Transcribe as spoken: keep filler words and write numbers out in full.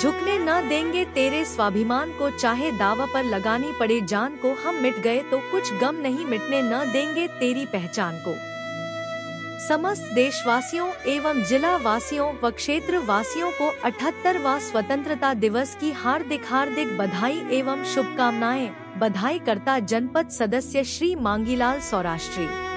झुकने न देंगे तेरे स्वाभिमान को, चाहे दावा पर लगानी पड़े जान को। हम मिट गए तो कुछ गम नहीं, मिटने न देंगे तेरी पहचान को। समस्त देशवासियों एवं जिला वासियों व क्षेत्र वासियों को अठहत्तरवां स्वतंत्रता दिवस की हार्दिक हार्दिक बधाई एवं शुभकामनाएं। बधाई करता जनपद सदस्य श्री मांगीलाल सौराष्ट्री।